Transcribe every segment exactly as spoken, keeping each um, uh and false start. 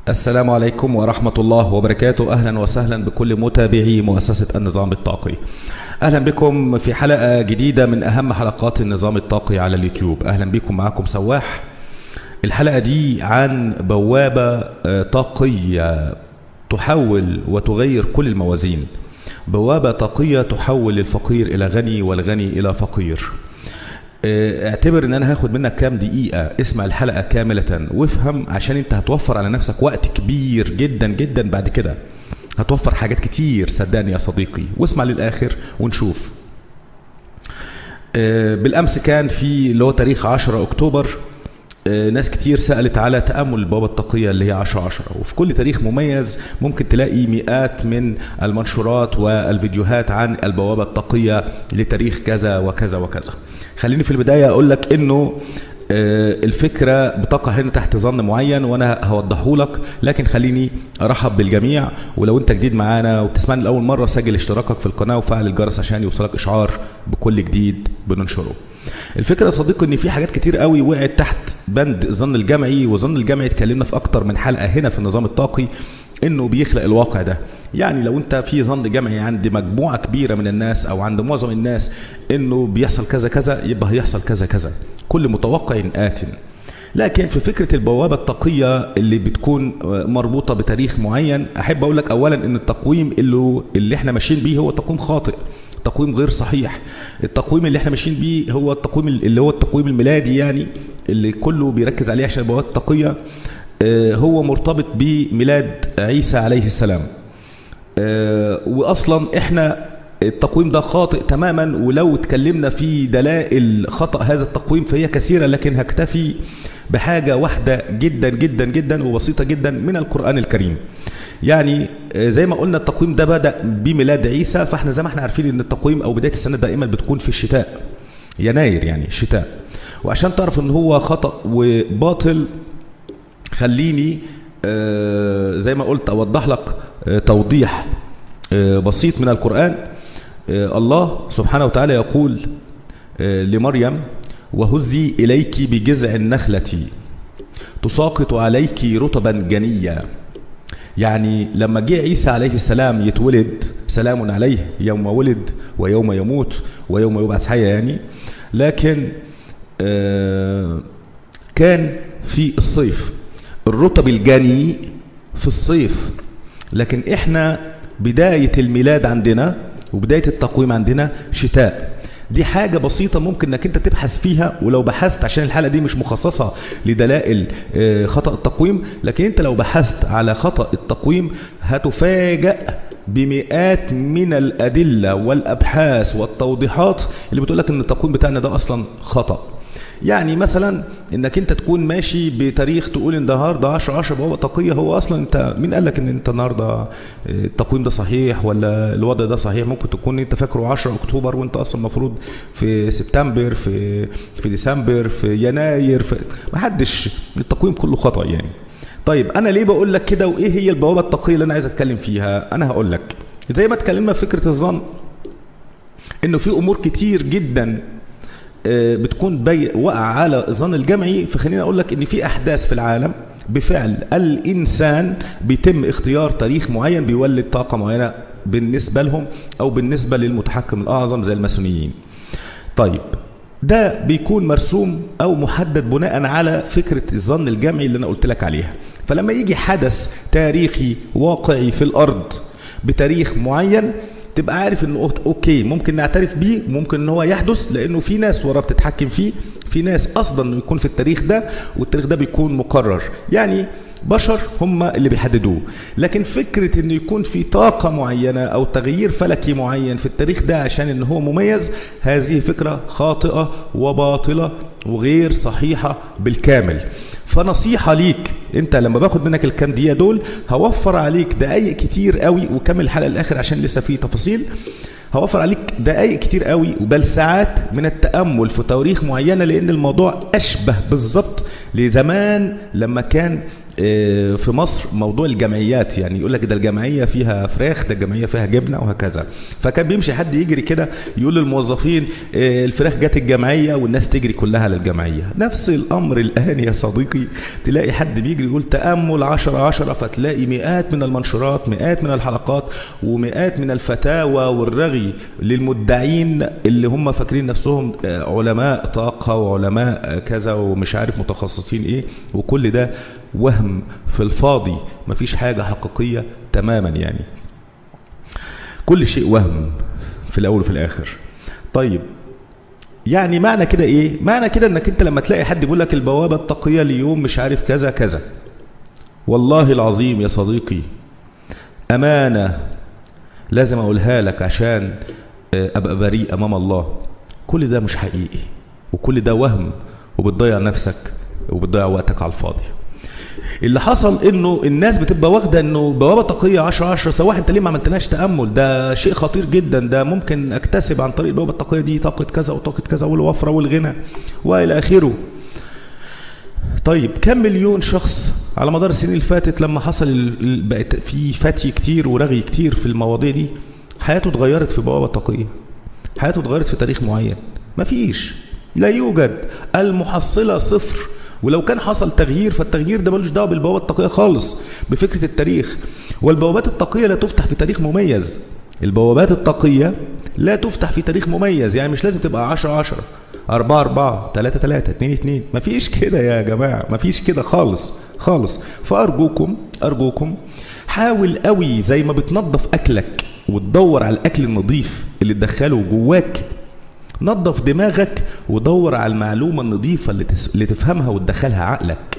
السلام عليكم ورحمة الله وبركاته. أهلا وسهلا بكل متابعي مؤسسة النظام الطاقي. أهلا بكم في حلقة جديدة من أهم حلقات النظام الطاقي على اليوتيوب. أهلا بكم، معكم سواح. الحلقة دي عن بوابة طاقية تحول وتغير كل الموازين. بوابة طاقية تحول الفقير إلى غني والغني إلى فقير. اعتبر ان انا هاخد منك كام دقيقة، اسمع الحلقة كاملة وافهم، عشان انت هتوفر على نفسك وقت كبير جدا جدا. بعد كده هتوفر حاجات كتير، صدقني يا صديقي، واسمع للآخر ونشوف. بالأمس كان في اللي هو تاريخ عشرة أكتوبر، ناس كتير سألت على تأمل البوابة الطاقية اللي هي عشرة عشرة، وفي كل تاريخ مميز ممكن تلاقي مئات من المنشورات والفيديوهات عن البوابة الطاقية لتاريخ كذا وكذا وكذا. خليني في البداية أقول لك إنه الفكرة بتقع هنا تحت ظن معين وأنا هوضحه لك، لكن خليني أرحب بالجميع. ولو أنت جديد معانا وبتسمعني لأول مرة، سجل اشتراكك في القناة وفعل الجرس عشان يوصلك إشعار بكل جديد بننشره. الفكرة يا صديقي إن في حاجات كتير قوي وقعت تحت بند الظن الجمعي، والظن الجمعي اتكلمنا في أكتر من حلقة هنا في النظام الطاقي إنه بيخلق الواقع ده. يعني لو أنت في ظن جمعي عند مجموعة كبيرة من الناس أو عند معظم الناس إنه بيحصل كذا كذا، يبقى هيحصل كذا كذا، كل متوقع آت. لكن في فكرة البوابة الطاقية اللي بتكون مربوطة بتاريخ معين، أحب أقول لك أولا إن التقويم اللي, اللي إحنا ماشيين بيه هو تقويم خاطئ، تقويم غير صحيح. التقويم اللي احنا ماشيين بيه هو التقويم اللي هو التقويم الميلادي، يعني اللي كله بيركز عليه عشان البوابات الطاقية هو مرتبط بميلاد عيسى عليه السلام. واصلا احنا التقويم ده خاطئ تماما، ولو اتكلمنا في دلائل خطأ هذا التقويم فهي كثيرة، لكن هكتفي بحاجة واحدة جدا جدا جدا وبسيطة جدا من القرآن الكريم. يعني زي ما قلنا التقويم ده بدأ بميلاد عيسى، فاحنا زي ما احنا عارفين ان التقويم او بداية السنة دائما بتكون في الشتاء، يناير يعني الشتاء. وعشان تعرف ان هو خطأ وباطل، خليني زي ما قلت اوضح لك توضيح بسيط من القرآن. الله سبحانه وتعالى يقول لمريم: وهزي إليك بجذع النخلة تساقط عليك رطبا جنيا. يعني لما جه عيسى عليه السلام يتولد، سلام عليه يوم ولد ويوم يموت ويوم يبعث حيا، يعني لكن آه كان في الصيف، الرطب الجني في الصيف. لكن احنا بداية الميلاد عندنا وبداية التقويم عندنا شتاء. دي حاجة بسيطة ممكن انك انت تبحث فيها، ولو بحثت، عشان الحلقة دي مش مخصصة لدلائل خطأ التقويم، لكن انت لو بحثت على خطأ التقويم هتفاجأ بمئات من الأدلة والأبحاث والتوضيحات اللي بتقولك ان التقويم بتاعنا ده أصلا خطأ. يعني مثلا انك انت تكون ماشي بتاريخ تقول ان النهارده عشرة عشرة بوابه طاقيه، هو اصلا انت مين قال لك ان انت النهارده التقويم ده صحيح ولا الوضع ده صحيح؟ ممكن تكون انت فاكره عشرة أكتوبر وانت اصلا المفروض في سبتمبر، في في ديسمبر، في يناير، في ما حدش، التقويم كله خطأ يعني. طيب انا ليه بقول لك كده، وايه هي البوابه الطاقيه اللي انا عايز اتكلم فيها؟ انا هقول لك زي ما اتكلمنا في فكره الظن انه في امور كتير جدا بتكون بي وقع على الظن الجمعي. فخليني اقول لك ان في احداث في العالم بفعل الانسان بيتم اختيار تاريخ معين بيولد طاقه معينه بالنسبه لهم او بالنسبه للمتحكم الاعظم زي الماسونيين. طيب ده بيكون مرسوم او محدد بناء على فكره الظن الجمعي اللي انا قلت لك عليها. فلما يجي حدث تاريخي واقعي في الارض بتاريخ معين، تبقى عارف انه اوكي ممكن نعترف بيه، ممكن ان هو يحدث لانه في ناس وراه بتتحكم فيه، في ناس قصدا انه يكون في التاريخ ده، والتاريخ ده بيكون مقرر، يعني بشر هم اللي بيحددوه. لكن فكرة انه يكون في طاقة معينة او تغيير فلكي معين في التاريخ ده عشان ان هو مميز، هذه فكرة خاطئة وباطلة وغير صحيحة بالكامل. فنصيحة ليك، انت لما باخد منك الكام دقيقة دول هوفر عليك دقايق كتير قوي، وكمل الحلقة الاخر عشان لسه في تفاصيل. هوفر عليك دقايق كتير قوي وبل ساعات من التأمل في تواريخ معينة، لأن الموضوع أشبه بالظبط لزمان لما كان في مصر موضوع الجمعيات، يعني يقول لك ده الجمعيه فيها فراخ، ده الجمعيه فيها جبنه وهكذا. فكان بيمشي حد يجري كده يقول للموظفين الفراخ جت الجمعيه والناس تجري كلها للجمعيه. نفس الامر الان يا صديقي، تلاقي حد بيجري يقول تامل عشرة عشرة، فتلاقي مئات من المنشورات، مئات من الحلقات، ومئات من الفتاوى والرغي للمدعين اللي هم فاكرين نفسهم علماء طاقه وعلماء كذا ومش عارف متخصصين ايه، وكل ده وهم في الفاضي، مفيش حاجة حقيقية تماما، يعني كل شيء وهم في الأول وفي الآخر. طيب يعني معنى كده إيه؟ معنى كده إنك أنت لما تلاقي حد يقول لك البوابة التقية اليوم مش عارف كذا كذا، والله العظيم يا صديقي أمانة لازم أقولها لك عشان أبقى بريء أمام الله، كل ده مش حقيقي، وكل ده وهم، وبتضيع نفسك وبتضيع وقتك على الفاضي. اللي حصل انه الناس بتبقى واخده انه بوابه تقيه عشرة عشرة، سواء انت ليه ما عملتناش تامل، ده شيء خطير جدا، ده ممكن اكتسب عن طريق البوابه التقيه دي طاقه كذا وطاقه كذا والوفره والغنى والى اخره. طيب كم مليون شخص على مدار السنين اللي فاتت لما حصل بقت في فتي كتير ورغي كتير في المواضيع دي، حياته اتغيرت في بوابه تقيه، حياته اتغيرت في تاريخ معين؟ مفيش، لا يوجد، المحصله صفر. ولو كان حصل تغيير فالتغيير ده ملوش دعوه بالبوابه التقيه خالص، بفكره التاريخ. والبوابات التقيه لا تفتح في تاريخ مميز، البوابات التقيه لا تفتح في تاريخ مميز، يعني مش لازم تبقى عشرة عشرة، أربعة أربعة، ثلاثة ثلاثة، اثنين اثنين، مفيش كده يا جماعه، مفيش كده خالص خالص. فارجوكم ارجوكم حاول قوي زي ما بتنظف اكلك وتدور على الاكل النظيف اللي تدخله جواك، نظف دماغك ودور على المعلومة النظيفة اللي, تس... اللي تفهمها وتدخلها عقلك.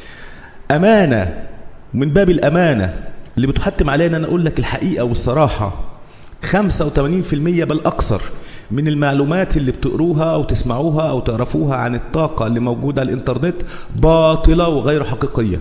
أمانة، من باب الأمانة اللي بتحتم علينا أن أقول لك الحقيقة والصراحة. خمسة وثمانين بالمئة بل أكثر من المعلومات اللي بتقروها أو تسمعوها أو تعرفوها عن الطاقة اللي موجودة على الإنترنت باطلة وغير حقيقية،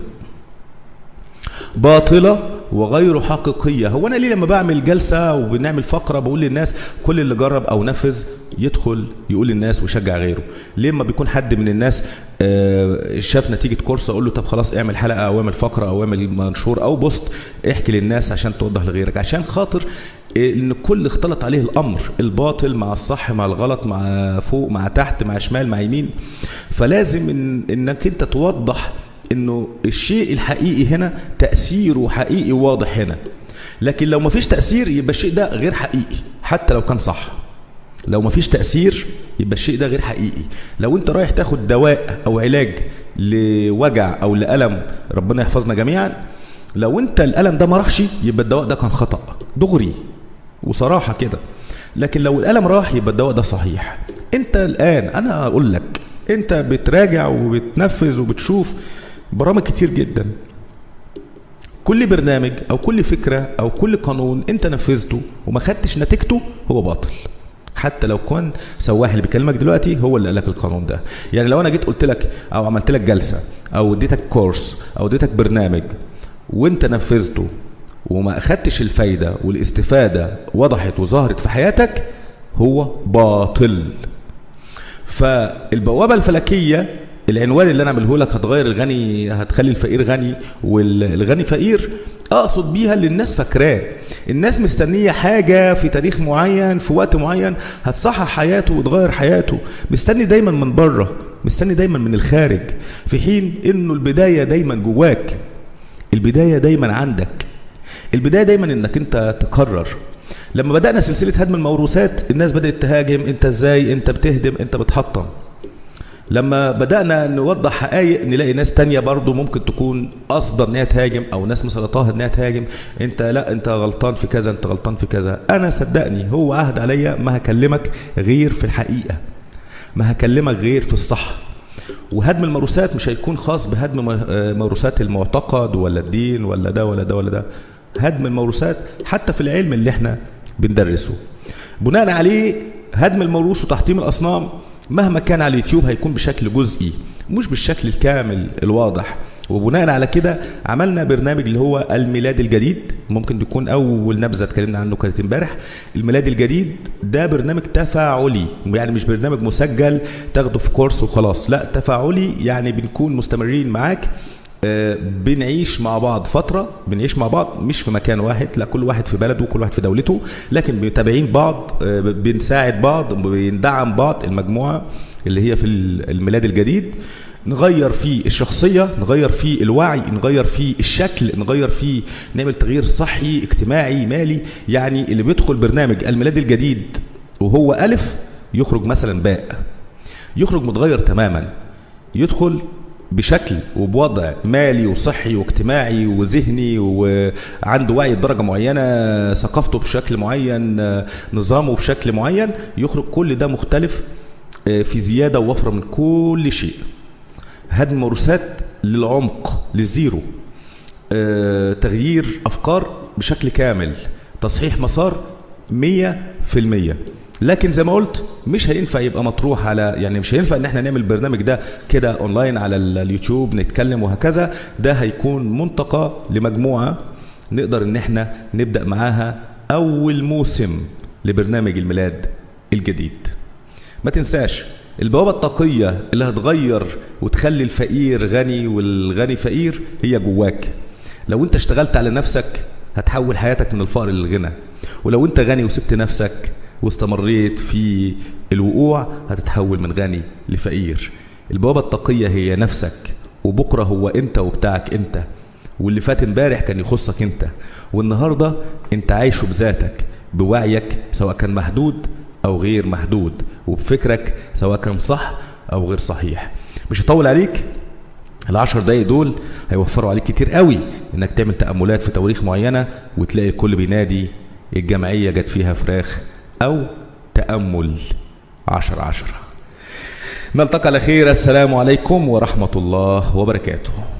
باطلة وغير حقيقية. هو أنا ليه لما بعمل جلسة وبنعمل فقرة بقول للناس كل اللي جرب أو نفذ يدخل يقول للناس ويشجع غيره؟ ليه لما بيكون حد من الناس شاف نتيجة كورس أقول له طب خلاص اعمل حلقة أو اعمل فقرة أو اعمل منشور أو بوست احكي للناس عشان توضح لغيرك؟ عشان خاطر إن كل اختلط عليه الأمر، الباطل مع الصح مع الغلط مع فوق مع تحت مع شمال مع يمين. فلازم إن إنك أنت توضح انه الشيء الحقيقي هنا تأثيره حقيقي واضح هنا، لكن لو مفيش تأثير يبقى الشيء ده غير حقيقي حتى لو كان صح. لو مفيش تأثير يبقى الشيء ده غير حقيقي. لو انت رايح تاخد دواء او علاج لوجع او لألم، ربنا يحفظنا جميعا، لو انت الألم ده ما راحش يبقى الدواء ده كان خطأ دغري وصراحة كده. لكن لو الألم راح يبقى الدواء ده صحيح. انت الآن انا اقول لك انت بتراجع وبتنفذ وبتشوف برامج كتير جدا، كل برنامج او كل فكرة او كل قانون انت نفذته وما خدتش نتيجته هو باطل، حتى لو كان سواح اللي بيكلمك دلوقتي هو اللي قال لك القانون ده. يعني لو انا جيت قلت لك او عملت لك جلسة او اديتك كورس او اديتك برنامج وانت نفذته وما اخدتش الفايدة والاستفادة وضحت وظهرت في حياتك هو باطل. فالبوابة الفلكية العنوان اللي انا اعمله لك هتغير الغني، هتخلي الفقير غني والغني فقير، اقصد بيها اللي الناس فاكراه. الناس مستنيه حاجه في تاريخ معين في وقت معين هتصحح حياته وتغير حياته، مستني دايما من بره، مستني دايما من الخارج، في حين انه البدايه دايما جواك، البدايه دايما عندك، البدايه دايما انك انت تقرر. لما بدانا سلسله هدم الموروثات الناس بدات تهاجم، انت ازاي انت بتهدم انت بتحطم. لما بدأنا نوضح حقائق نلاقي ناس تانية برضو ممكن تكون قصدا ان هي تهاجم او ناس مسلطاها ان هي تهاجم، انت لا انت غلطان في كذا انت غلطان في كذا. انا صدقني هو عهد عليا ما هكلمك غير في الحقيقة، ما هكلمك غير في الصح. وهدم الموروثات مش هيكون خاص بهدم موروثات المعتقد ولا الدين ولا ده ولا ده ولا ده، هدم الموروثات حتى في العلم اللي احنا بندرسه بناء عليه هدم الموروث وتحطيم الاصنام مهما كان على اليوتيوب هيكون بشكل جزئي مش بالشكل الكامل الواضح. وبناء على كده عملنا برنامج اللي هو الميلاد الجديد، ممكن تكون اول نبذه اتكلمنا عنه كانت امبارح. الميلاد الجديد ده برنامج تفاعلي، يعني مش برنامج مسجل تاخده في كورس وخلاص، لا تفاعلي، يعني بنكون مستمرين معاك آه بنعيش مع بعض فترة، بنعيش مع بعض مش في مكان واحد، لا كل واحد في بلده وكل واحد في دولته، لكن متابعين بعض، آه بنساعد بعض، بندعم بعض. المجموعة اللي هي في الميلاد الجديد نغير فيه الشخصية، نغير فيه الوعي، نغير فيه الشكل، نغير فيه، نعمل تغيير صحي اجتماعي مالي. يعني اللي بيدخل برنامج الميلاد الجديد وهو ألف يخرج مثلا باء، يخرج متغير تماما، يدخل بشكل وبوضع مالي وصحي واجتماعي وذهني وعنده وعي بدرجة معينة، ثقافته بشكل معين، نظامه بشكل معين، يخرج كل ده مختلف في زيادة ووفرة من كل شيء. هدم موروثات للعمق للزيرو، آه، تغيير أفكار بشكل كامل، تصحيح مسار مية في المية. لكن زي ما قلت مش هينفع يبقى مطروح على، يعني مش هينفع ان احنا نعمل البرنامج ده كده اونلاين على اليوتيوب نتكلم وهكذا. ده هيكون منطقة لمجموعة نقدر ان احنا نبدأ معاها اول موسم لبرنامج الميلاد الجديد. ما تنساش البوابة الطاقية اللي هتغير وتخلي الفقير غني والغني فقير هي جواك. لو انت اشتغلت على نفسك هتحول حياتك من الفقر للغنى، ولو انت غني وسبت نفسك واستمريت في الوقوع هتتحول من غني لفقير. البوابة الطاقية هي نفسك، وبكرة هو انت وبتاعك انت، واللي فات امبارح كان يخصك انت، والنهاردة انت عايشه بذاتك بوعيك سواء كان محدود او غير محدود، وبفكرك سواء كان صح او غير صحيح. مش هطول عليك، العشر دقايق دول هيوفروا عليك كتير قوي انك تعمل تأملات في تواريخ معينة وتلاقي الكل بينادي الجمعية جت فيها فراخ، او تأمل عشر عشرة. نلتقي على خير. السلام عليكم ورحمة الله وبركاته.